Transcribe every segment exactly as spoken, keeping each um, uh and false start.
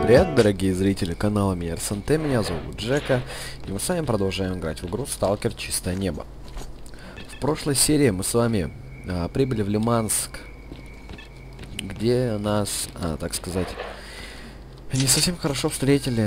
Привет, дорогие зрители канала МиРСНТ, меня зовут Джека, и мы с вами продолжаем играть в игру Сталкер Чистое Небо. В прошлой серии мы с вами а, прибыли в Лиманск, где нас, а, так сказать, не совсем хорошо встретили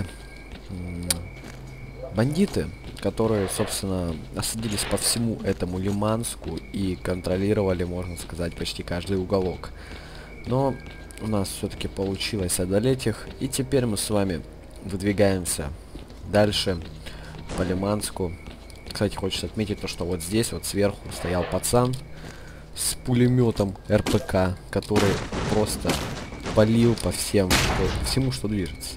бандиты, которые, собственно, осадились по всему этому Лиманску и контролировали, можно сказать, почти каждый уголок. Но у нас все-таки получилось одолеть их, и теперь мы с вами выдвигаемся дальше по Лиманску. Кстати, хочется отметить то, что вот здесь вот сверху стоял пацан с пулеметом эр пэ ка, который просто палил по всем, что, всему, что движется.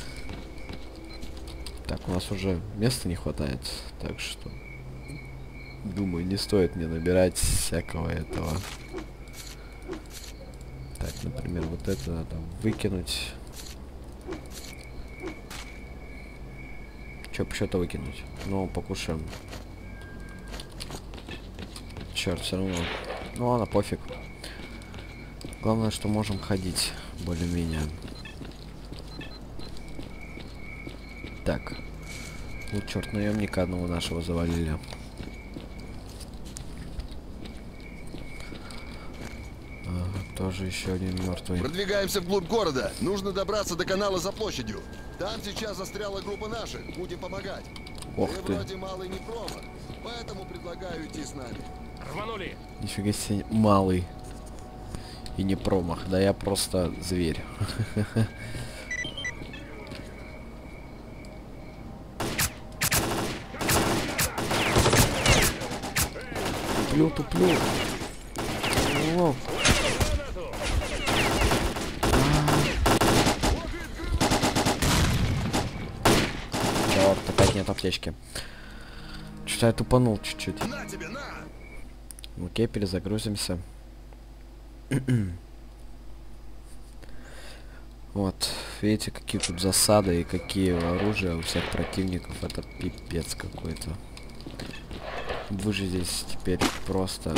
Так, у нас уже места не хватает, так что думаю, не стоит мне набирать всякого этого. Так, например, вот это надо выкинуть. Чё, что-то выкинуть? Ну, покушаем. Черт, все равно. Ну ладно, пофиг. Главное, что можем ходить более-менее. Так. Ну, черт, наемника одного нашего завалили. Тоже еще один мертвый. Продвигаемся вглубь города. Нужно добраться до канала за площадью. Там сейчас застряла группа наших. Будем помогать. Ох ты, ты. Вроде малый не промах, поэтому предлагаю идти с нами. Рванули. Нифига себе, малый. И не промах. Да я просто зверь. Туплю, туплю. О. Черт, опять нет аптечки. Что-то я тупанул чуть-чуть. На тебе, на! Окей, перезагрузимся. Вот, видите, какие тут засады и какие оружия у всех противников. Это пипец какой-то. Вы же здесь теперь просто...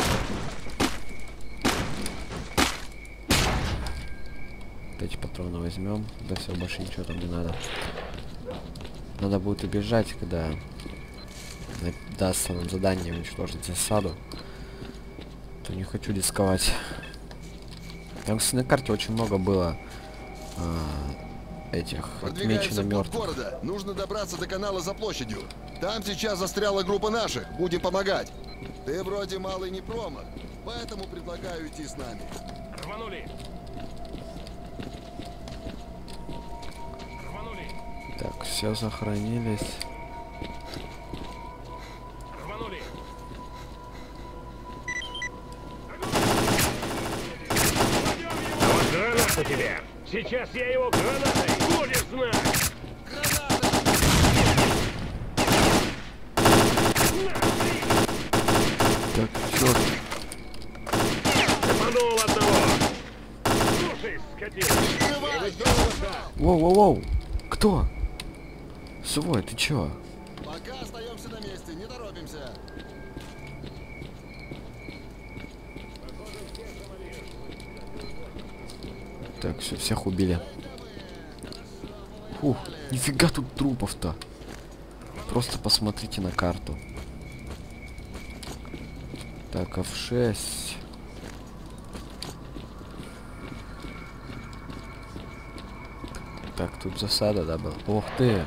Эти патроны возьмем. Да все, больше ничего там не надо. Надо будет убежать, когда дастся нам задание уничтожить засаду. То не хочу рисковать. Там, кстати, на карте очень много было а, этих отмечено мертвых. Города. Нужно добраться до канала за площадью. Там сейчас застряла группа наших. Будем помогать. Ты вроде малый не промах, поэтому предлагаю идти с нами. Рванули. Рванули. Так, все сохранились. Рванули. Вот граната тебе. Сейчас я его гранатой. Будешь знать. Так, черт. Цепанул одного. Слушай, скотина. Воу-воу-воу. Кто? Свой, ты чё? Пока остаемся на месте, не торопимся. Так, все, всех убили. Фух, нифига тут трупов-то. Просто посмотрите на карту. Так, эф шесть. Так, тут засада, да, была? Ох ты!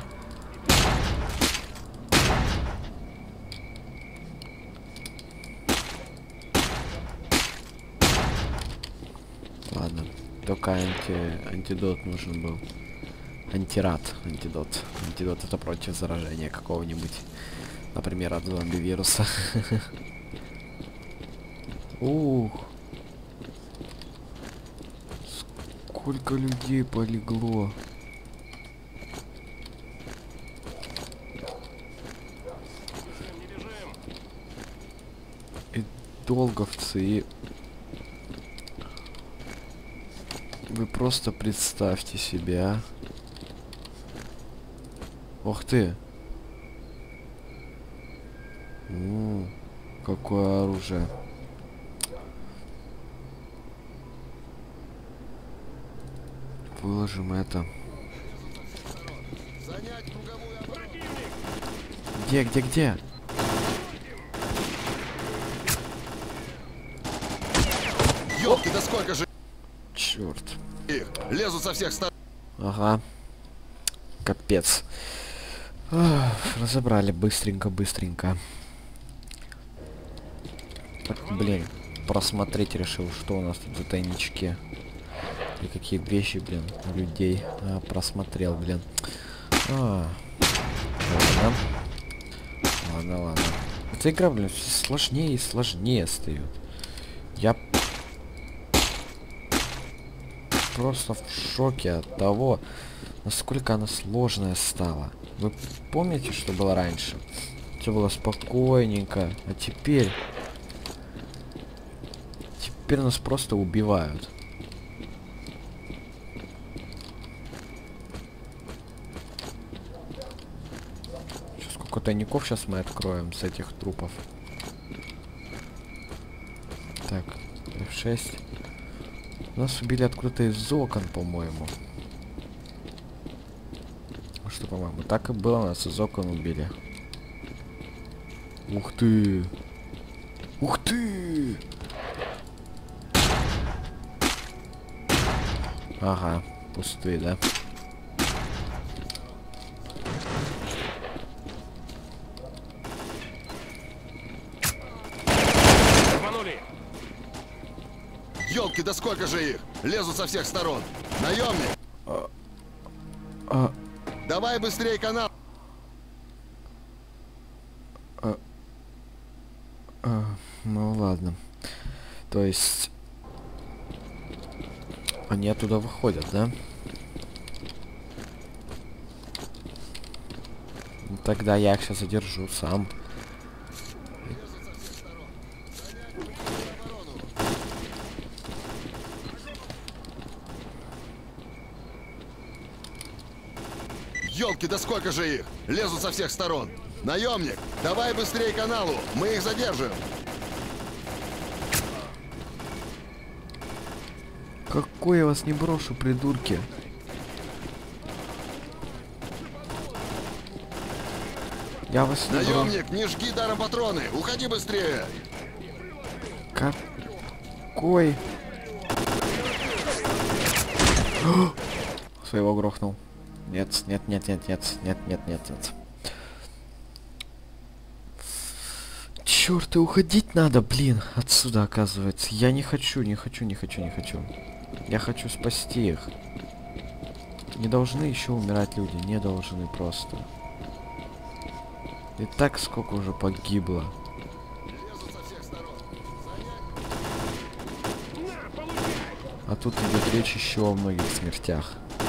Ладно, только анти... антидот нужен был. Антирад, антидот. Антидот это против заражения какого-нибудь. Например, от зомби-вируса. Ух. Сколько людей полегло. И долговцы, и... Вы просто представьте себе, а. Ух ты. М-м, какое оружие. Выложим это. Где, где, где? Ёлки, да сколько же Черт. их? Лезут со всех сторон. Ага. Капец. Ах, разобрали быстренько, быстренько. Так, блин, просмотреть решил, что у нас тут за тайнички. И какие вещи, блин, у людей. А, просмотрел, блин. А, ладно. Ладно, ладно. Эта игра, блин, все сложнее и сложнее встает. Я просто в шоке от того, насколько она сложная стала. Вы помните, что было раньше? Все было спокойненько, а теперь... Теперь нас просто убивают. Сейчас сколько тайников сейчас мы откроем с этих трупов. Так, эф шесть. Нас убили откуда-то из окон, по-моему. Что, по-моему, так и было, нас из окон убили. Ух ты! Ух ты! Ага, пустые, да? Рванули. Ёлки, да сколько же их? Лезут со всех сторон. Наемник! А, а, Давай быстрее канал. а, а, ну ладно. То есть... Они оттуда выходят, да? Ну, тогда я их сейчас задержу сам. Ёлки, да сколько же их? Лезут со всех сторон. Наемник, давай быстрее к каналу. Мы их задержим. Какой я вас не брошу, придурки? Я вас не брошу. Наемник, не жги даром патроны. Уходи быстрее. Какой? Своего грохнул. Нет, нет, нет, нет, нет, нет, нет, нет, нет. Черт, и уходить надо, блин, отсюда, оказывается. Я не хочу, не хочу, не хочу, не хочу. Я хочу спасти их. Не должны еще умирать люди, не должны просто. И так сколько уже погибло. А тут идет речь еще о многих смертях.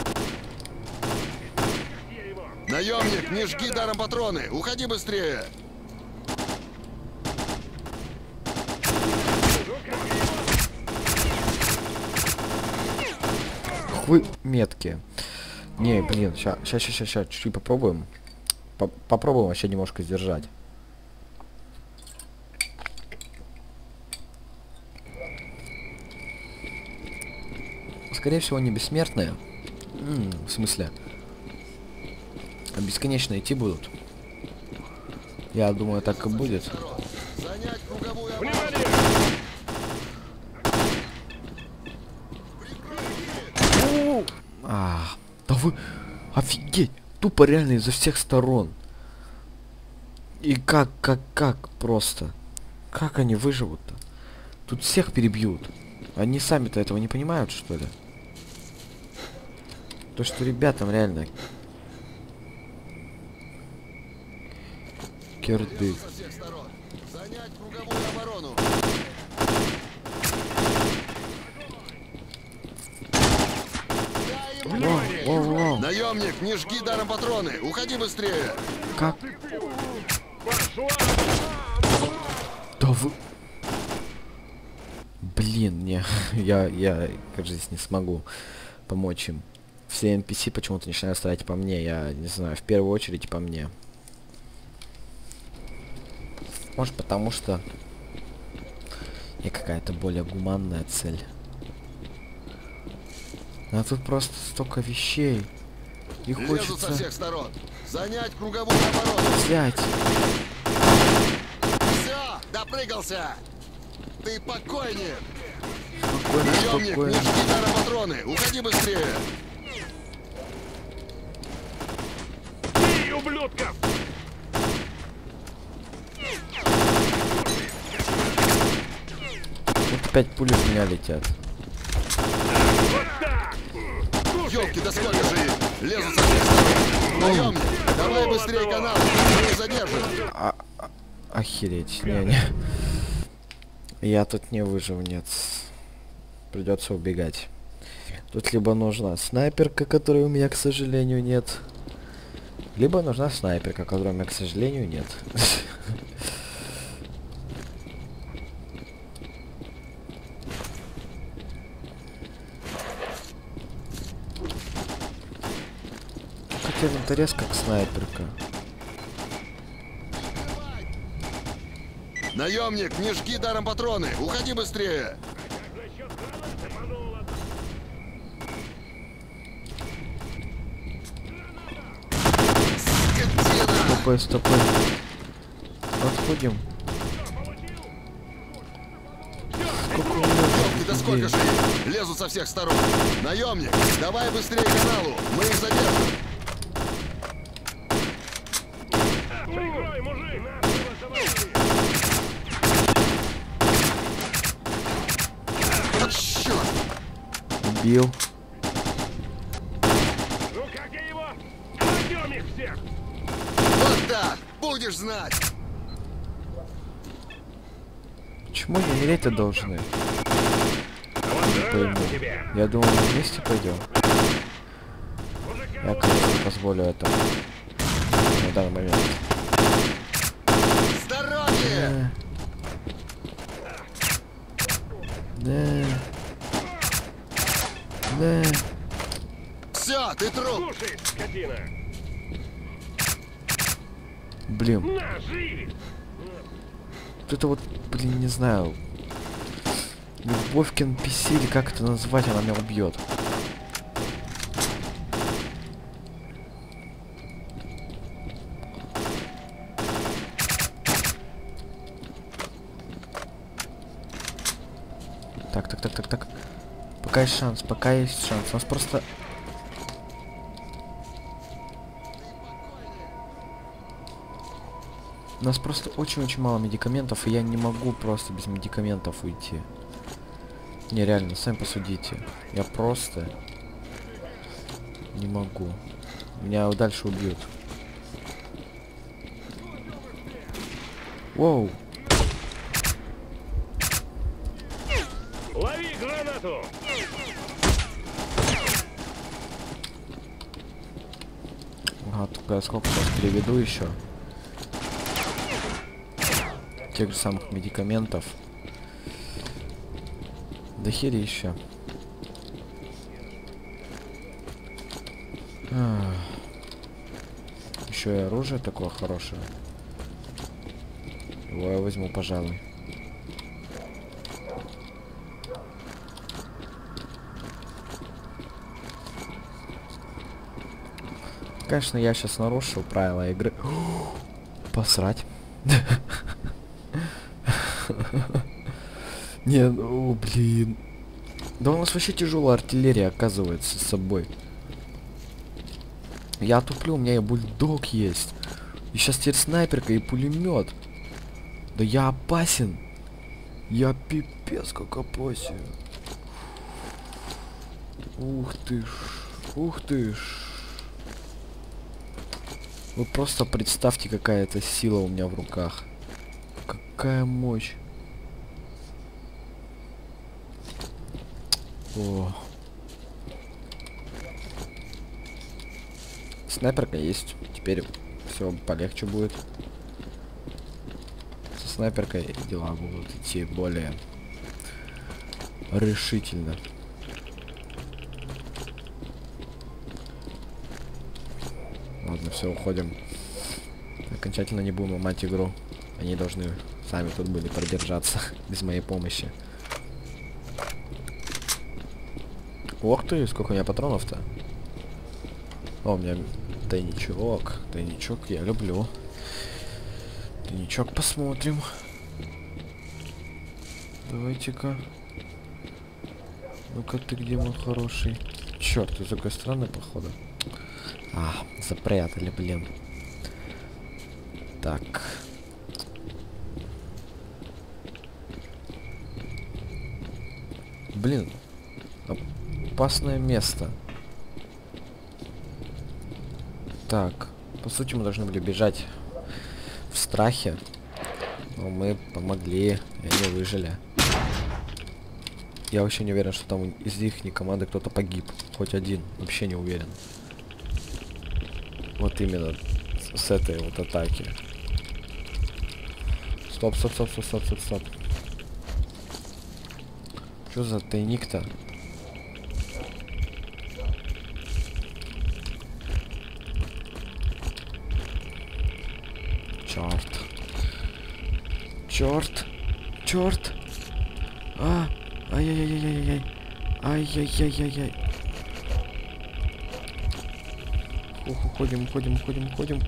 Наемник, не жги даром патроны. Уходи быстрее. Вы меткие. Не, блин, сейчас, сейчас, сейчас, сейчас, чуть-чуть попробуем. По попробуем вообще немножко сдержать. Скорее всего, они бессмертные. М -м, в смысле? А бесконечно идти будут. Я думаю, так и будет. Занять круговую оборону. Внимание! А, да вы... Офигеть! Тупо реально изо всех сторон. И как, как, как просто? Как они выживут-то? Тут всех перебьют. Они сами-то этого не понимают, что ли? То, что ребятам реально... Кирдык. Со всех сторон. Занять круговую оборону. Вау, вау, вау. Наемник, не жги даром патроны. Уходи быстрее. Как? Пошла! Да вы... Блин, не, я, я, кажется, не смогу помочь им. Все эн пи си почему-то начинают стрелять по мне, я не знаю, в первую очередь по мне. Может, потому что я какая-то более гуманная цель. А тут просто столько вещей. И Лезут со хочется... всех сторон. Занять круговую оборону. Взять. Все, допрыгался. Ты покойнее. Спокойно, Наемник, спокойно. не жди дара патроны. Уходи быстрее. Бей, ублюдков! Вот опять пули в меня летят. Вот так! Ёлки, да сколько же их? Лезут со всех сторон. Наемник, давай быстрее канал. Мы их задержим. А, а- охереть, не-не. Я тут не выживу, нет. Придется убегать. Тут либо нужна снайперка, которой у меня, к сожалению, нет. Либо нужна снайперка, которой у меня, к сожалению, нет. Хотя винторез как снайперка. Наемник, не жги даром патроны. Уходи быстрее. Насчет гранат цепануло. Скотина. Стопой, стопой. Отходим. Сколько у меня Ёлки, да тут сколько людей? же их? Лезут со всех сторон. Наемник, давай быстрее к каналу. Мы их задержим. Прикрой, мужик! Нас его завалили. А, черт. Убил. Ну как я его? Кладем их всех! Вот так. Будешь знать. Почему не умереть-то должны? А вот Не пойму. гранату тебе! Я думал, мы вместе пойдем. Мужика, Я, конечно, не позволю этого. На данный момент. С дороги. Да. Да. Все, ты труп. слушай, скотина! Блин. На, живи! Вот это вот, блин, не знаю. Любовь к эн пи си или как это назвать, она меня убьет. Так, так, так, так, так. Пока есть шанс, пока есть шанс. У нас просто... У нас просто очень-очень мало медикаментов, и я не могу просто без медикаментов уйти. Не, реально, сами посудите. Я просто не могу. Меня дальше убьют. Воу. Лови гранату! Ага, только сколько сейчас переведу еще. Тех же самых медикаментов. Да хери еще. Еще и оружие такое хорошее. Его я возьму, пожалуй. Конечно, я сейчас нарушил правила игры. Посрать. Не, ну, блин. Да у нас вообще тяжелая артиллерия, оказывается, с собой. Я туплю, у меня и бульдог есть. И сейчас теперь снайперка и пулемет. Да я опасен. Я пипец как опасен. Ух ты ж. Ух ты ж. Вы просто представьте, какая это сила у меня в руках. Какая мощь. О. Снайперка есть. Теперь все полегче будет. Со снайперкой дела будут идти более решительно. Ладно, все, уходим. Окончательно не будем ломать игру. Они должны сами тут были продержаться без моей помощи. Ох ты, сколько у меня патронов-то. О, у меня Тайничок, тайничок я люблю. Тайничок посмотрим. Давайте-ка. Ну-ка ты где, мой хороший? Черт, из другой стороны, походу. А, запрятали, блин. Так. Блин. Опасное место. Так. По сути, мы должны были бежать в страхе. Но мы помогли, и они выжили. Я вообще не уверен, что там из их команды кто-то погиб. Хоть один. Вообще не уверен. Вот именно с, с этой вот атаки. Стоп, стоп, стоп, стоп, стоп, стоп, стоп. Что за тайник-то? Черт. Черт. Черт. А. Ай-яй-яй-яй-яй. Ай-яй-яй-яй-яй. Ух, уходим, уходим, уходим, уходим.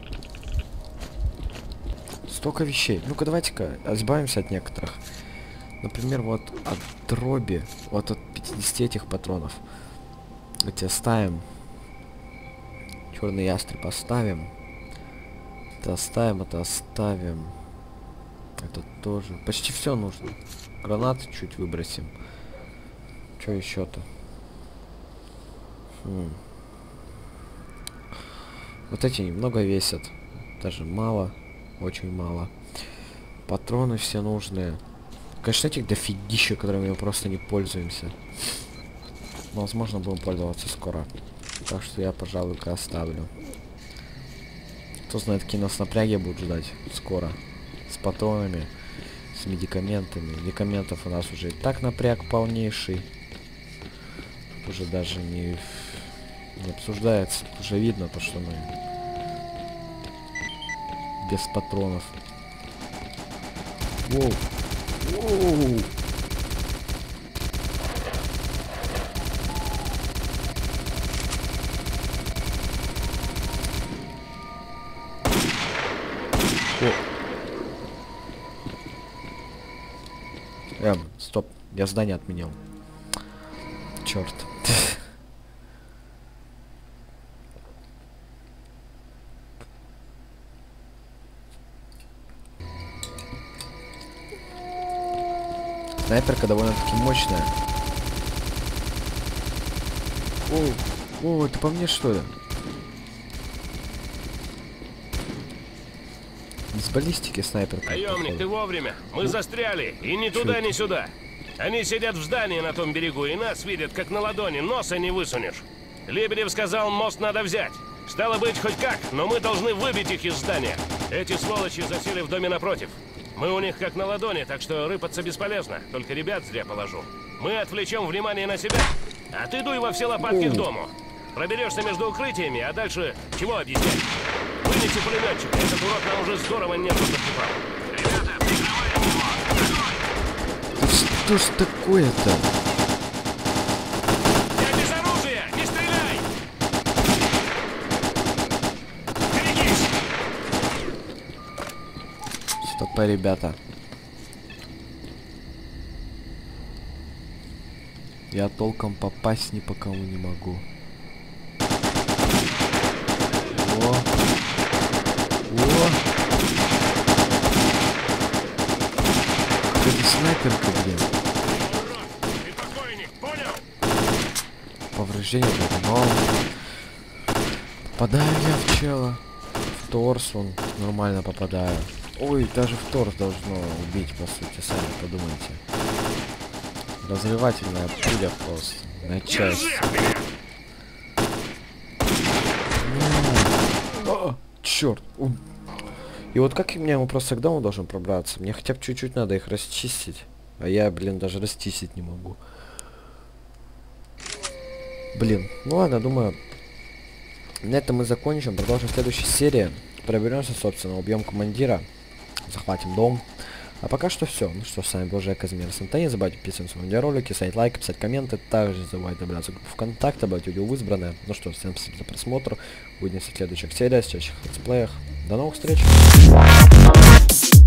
Столько вещей. Ну-ка, давайте-ка избавимся от некоторых. Например, вот от дроби. Вот от пятидесяти этих патронов. Эти оставим. Черный ястреб оставим. Это оставим, это оставим. Это тоже. Почти все нужно. Гранаты чуть выбросим. Что еще-то? Хм. Вот эти немного весят. Даже мало. Очень мало. Патроны все нужные. Конечно, этих дофигища, которыми мы просто не пользуемся. Но, возможно, будем пользоваться скоро. Так что я, пожалуй-ка оставлю. Кто знает, какие нас напряги будут ждать скоро. С патронами, с медикаментами. Медикаментов у нас уже и так напряг полнейший. Тут уже даже не, не обсуждается. Тут уже видно то, что мы без патронов. Воу. Воу. Эм, стоп, я здание отменил. Черт. Снайперка довольно-таки мощная. О, о, это по мне что ли? С баллистики снайперка. Наемник, ты вовремя. Мы застряли. И ни Чё туда, это? ни сюда. Они сидят в здании на том берегу, и нас видят, как на ладони. Носа не высунешь. Лебедев сказал, мост надо взять. Стало быть, хоть как, но мы должны выбить их из здания. Эти сволочи засели в доме напротив. Мы у них как на ладони, так что рыпаться бесполезно. Только ребят зря положу. Мы отвлечем внимание на себя, а ты дуй во все лопатки О. к дому. Проберешься между укрытиями, а дальше чего объяснять? Вынеси пулеметчика, этот урод нам уже здорово нервы подкипал. Ребята, прикрывайте его! Да что ж такое-то? Я без оружия! Не стреляй! Берегись! Стопэ, ребята. Я толком попасть ни по кому не могу. О! О! Это снайперка, блин. Урод, ты покойник, понял? Повреждение но попадаю я в чела. В торс он нормально попадаю. Ой, даже в торс должно убить, по сути, сами подумайте. Разрывательная пуля просто. На часть. Держи! О, черт. У. И вот как мне ему просто к дому должен пробраться? Мне хотя бы чуть-чуть надо их расчистить. А я, блин, даже расчистить не могу. Блин, ну ладно, думаю, на этом мы закончим. Продолжим в следующей серии. Проберемся, собственно, убьем командира. Захватим дом. А пока что все. Ну что, с вами был Жека Змея Санта. Не забывайте подписываться на видеоролики, ставить лайки, писать комменты. Также не забывайте добавляться в группу ВКонтакте, добавить видео в избранное. Ну что, всем спасибо за просмотр. Увидимся в следующих сериях, в следующих летсплеях. До новых встреч!